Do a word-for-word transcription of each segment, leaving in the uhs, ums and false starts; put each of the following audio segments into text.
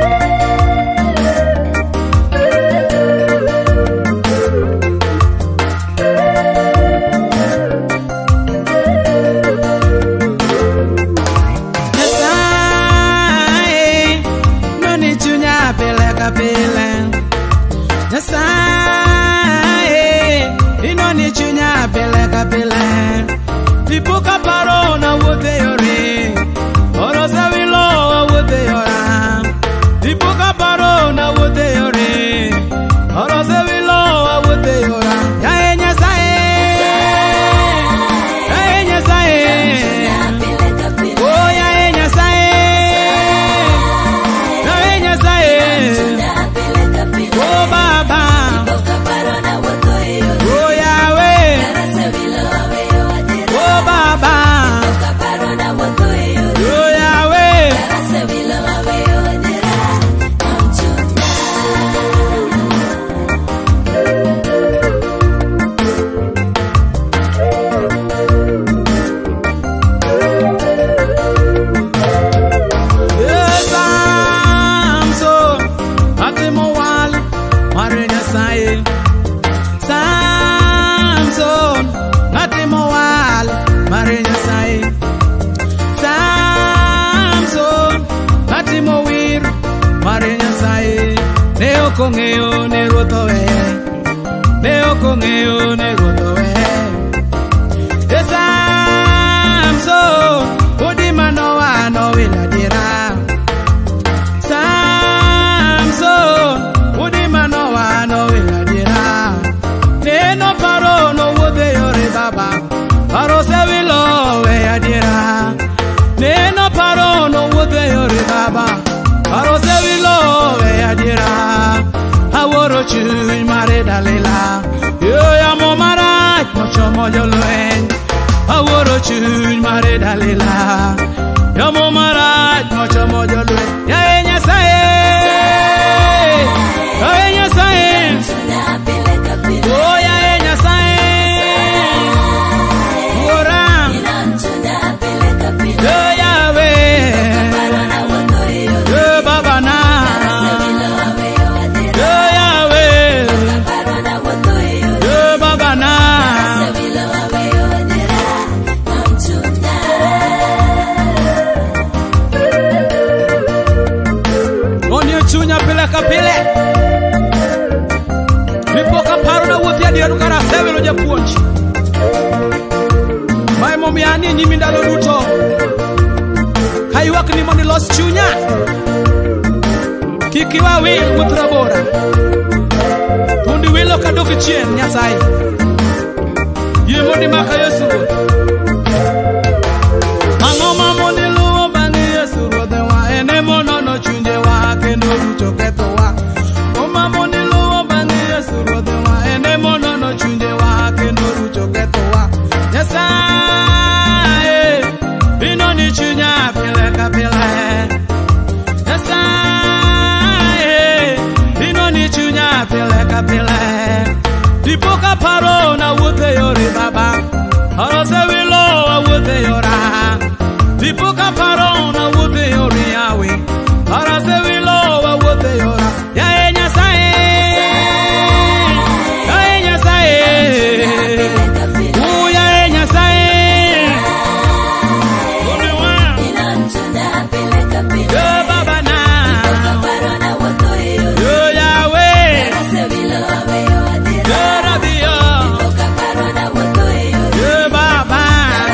Inoni Chunya pele kapele, tipuka paro na wote yore, orosa wilo wote yora, tipuka paro na wote yore, orosa wilo wote yora. Ya enya sae, ya enya sae, oh ya enya sae, ya enya sae, oh baba. Kongeo ne rotowe, neo kongeo ne rotowe. Esamso, odi manoa no wiladira. Samso, odi manoa no wiladira. Neno paro no wode yore baba, paro se wilo we adira. Neno paro no wode yore baba, paro se wilo we adira. Aworo chuny mare dalela, yo ya mo mara mocho moyo loen. Aworo chuny mare dalela, yo mo mara mocho moyo loen. Ya enya sae, ya enya sae, oh ya enya sae, ora, yo ya we, yo baba na. Chunya pele kapele, mipoka paro na wote adi adukara sevelo japuonchi. Mai momiani nyimi ndalo duto, kaiwak ni moni los Chunya, kikiwa wil mutra bora, tundi wilo kadoki chien nyasai, ye moni maka Yesu. Mangoma moni luo bangi Yesu rode wa ene mono no chunje wa kendo rucho keto wa. Oma moni luo bangi Yesu rode wa ene mono no chunje wa kendo rucho keto wa. Nyasaye, inoni Chunya pele kapele. Nyasaye, inoni Chunya pele kapele. Tipoka paro na wote yore baba, arose wilo wa wote yora. Tipoka paro na wote yore yawe, arose wilo wa wote yora. Ya enya sae, ya enya sae, u ya enya sae, unewa, yo baba na, yo yawe, yo rabio, yo baba.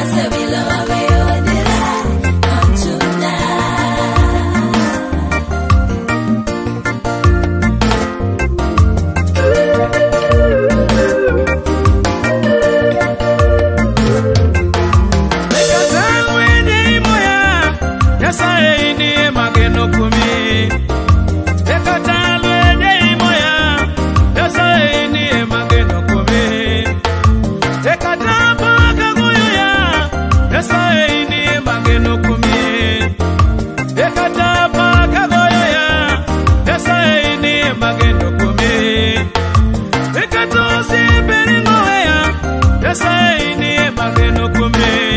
Nyasaye ni mageno kumi, ekatalwe de moya. Nyasaye ni mageno kumi, ekatapa kagoyo ya. Nyasaye ni mageno kumi, ekatapa kagoyo ya. Nyasaye ni mageno kumi, ekatosi beringo ya. Nyasaye ni mageno kumi.